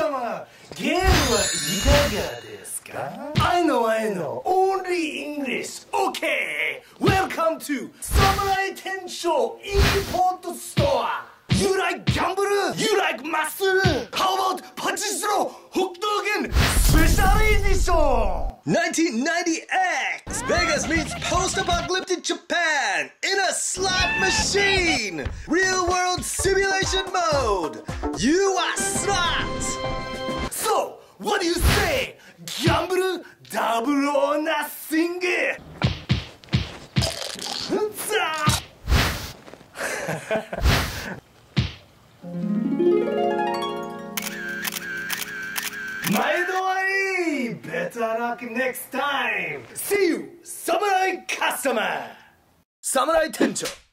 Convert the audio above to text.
様、ゲームはいかがですか？ I know, only English. Okay, welcome to Samurai Tensho ePort Store. You like gamble? You like muscle? How about Pachisro Hokutogen Special Edition? 1990X! Vegas meets post-apocalyptic Japan in a slot machine! Real-world simulation mode! You are slots! So, what do you say? Gamble, double or nothing? Better luck next time. See you, Samurai customer. Samurai Tencho.